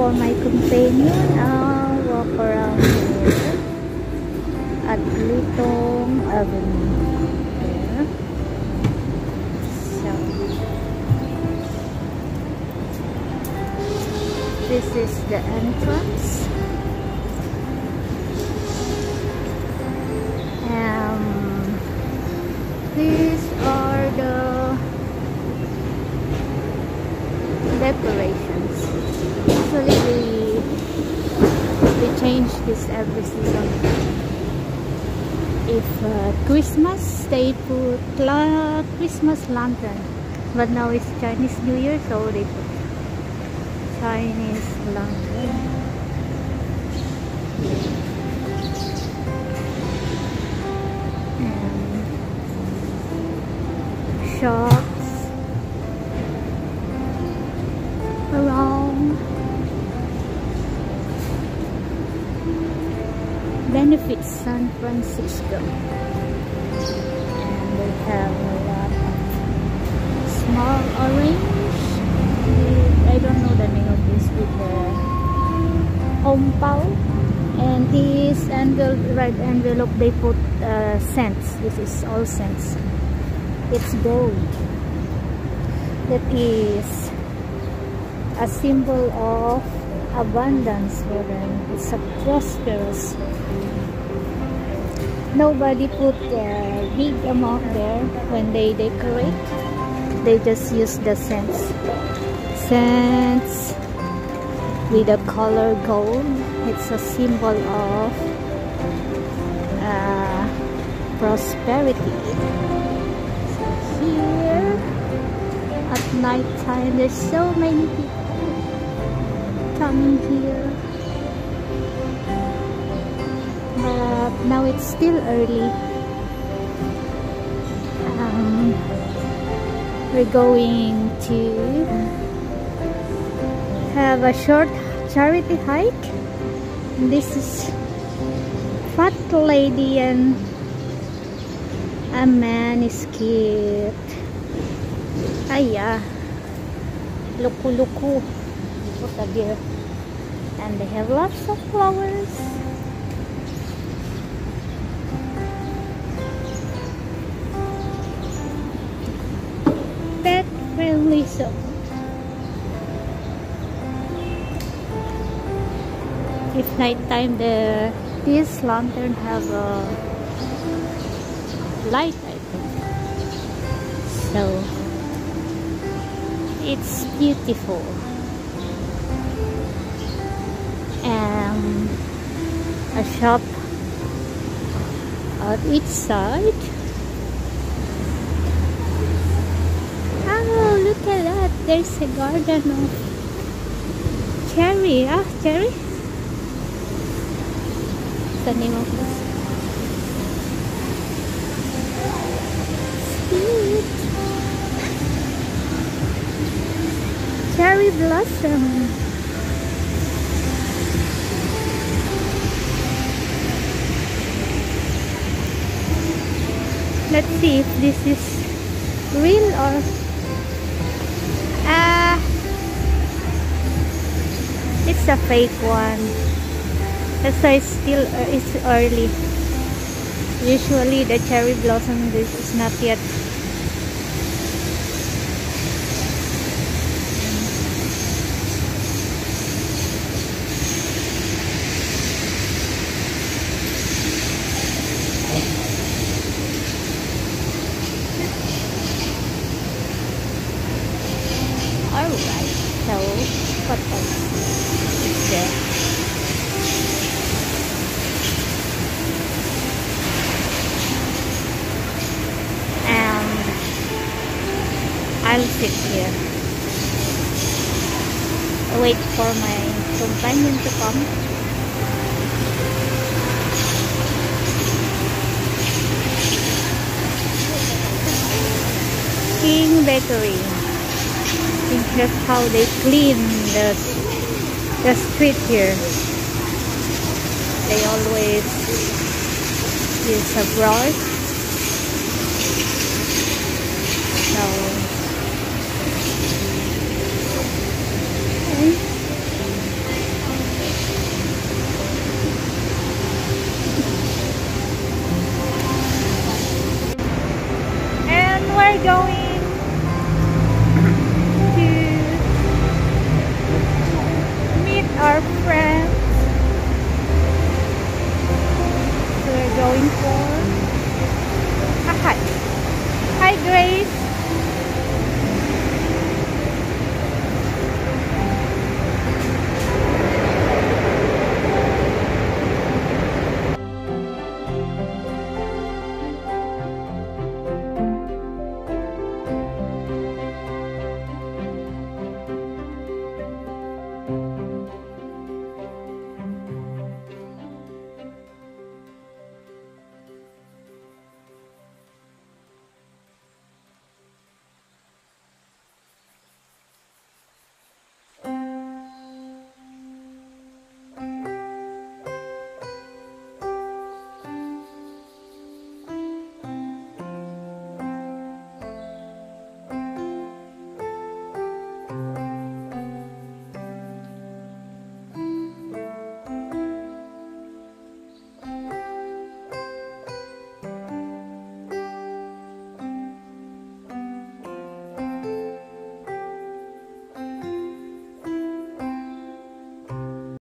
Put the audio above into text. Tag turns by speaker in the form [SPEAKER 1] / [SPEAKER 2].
[SPEAKER 1] for my companion. I'll walk around here at Litong Avenue. There. So this is the entrance. These are the decorations. Usually we change this every season. If Christmas, they put Christmas lantern, but now it's Chinese New Year, so they put Chinese lantern. Shops around. Benefits San Francisco, and they have a lot of small orange with, I don't know the name of this, with the home pow, and this red envelope they put cents. This is all cents. It's gold. That is a symbol of abundance for them. It's a prosperous. Nobody put a big amount there when they decorate. They just use the cents with the color gold. It's a symbol of prosperity. Here at night time, there's so many people coming here, but now it's still early. We're going to have a short charity hike. This is fat lady and a man is cute. Aya, luku-luku. What a deer. And they have lots of flowers. Pet friendly zone. If nighttime, this lantern have a light, I think. So it's beautiful. And a shop on each side. Oh, look at that. There's a garden of cherry. Cherry? What's the name of this? Sweet. Cherry blossom. Let's see if this is real or it's a fake one. That's why it's early. Usually the cherry blossom, this is not yet. Alright, so what else is there? And I'll sit here. Wait for my companion to come. King Bakery. That's how they clean the street here. They always use a brush. So going to meet our friends. So we're going for